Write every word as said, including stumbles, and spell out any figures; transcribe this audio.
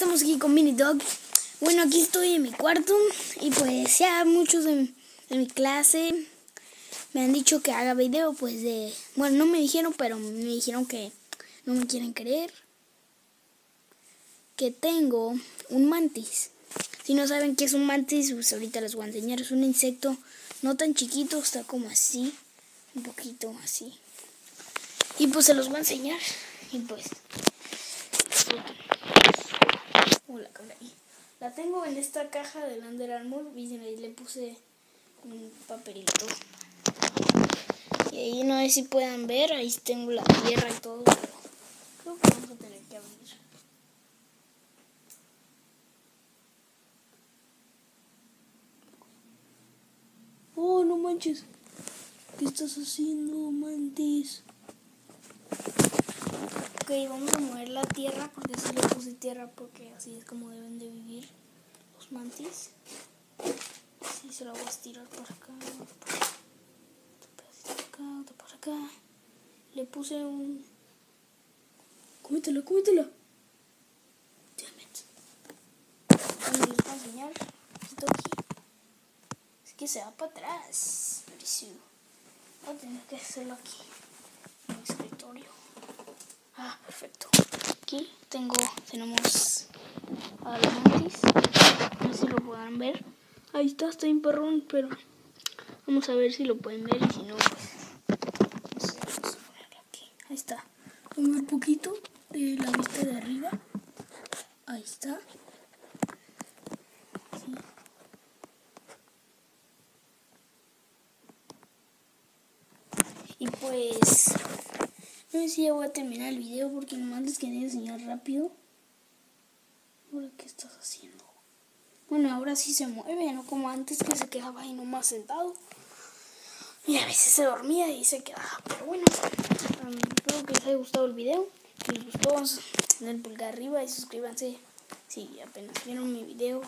estamos aquí con Mini Dog. Bueno, aquí estoy en mi cuarto y pues ya muchos de, de mi clase me han dicho que haga video pues de... Bueno, no me dijeron, pero me dijeron que no me quieren creer. Que tengo un mantis. Si no saben qué es un mantis, pues ahorita les voy a enseñar. Es un insecto no tan chiquito, está como así, un poquito así. Y pues se los voy a enseñar. Y pues... Hola, cámara ahí. La tengo en esta caja del Under Armour. Miren, ahí le puse un papelito. Y ahí no sé si puedan ver. Ahí tengo la tierra y todo. Pero creo que vamos a tener que abrir. Oh, no manches. ¿Qué estás haciendo, mantis? Ok, vamos a mover la tierra porque así le puse tierra porque así es como deben de vivir los mantis. Sí, se la voy a estirar por acá, por acá, otro por acá. Le puse un... Cómetela, cómetela. Damn it. Bueno, les voy a enseñar. Esto aquí. Es que se va para atrás. Voy a tener que hacerlo aquí. En el escritorio. Ah, perfecto. Aquí tengo, tenemos a la mantis. No sé si lo podrán ver. Ahí está, está en perrón, pero vamos a ver si lo pueden ver y si no, pues no sé, vamos a ponerlo aquí. Ahí está. Vamos a ver un poquito de la vista de arriba. Ahí está. Sí. Y pues no sé si ya voy a terminar el video porque nomás les quería enseñar rápido. Ahora, ¿qué estás haciendo? Bueno, ahora sí se mueve, no como antes que se quedaba ahí nomás sentado. Y a veces se dormía y se quedaba. Pero bueno, um, espero que les haya gustado el video. Si les gustó, den el pulgar arriba y suscríbanse si apenas vieron mi video.